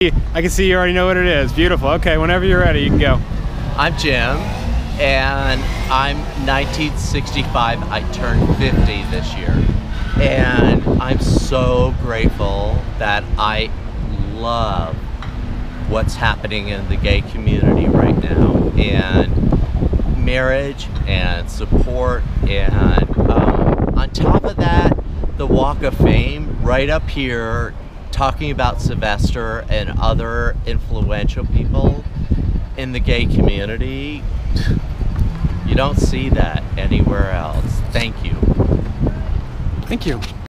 I can see you already know what it is. Beautiful. Okay, whenever you're ready, you can go. I'm Jim, and I'm 1965. I turned 50 this year, and I'm so grateful that I love what's happening in the gay community right now, and marriage and support, and on top of that, the Walk of Fame right up here, talking about Sylvester and other influential people in the gay community. You don't see that anywhere else. Thank you. Thank you.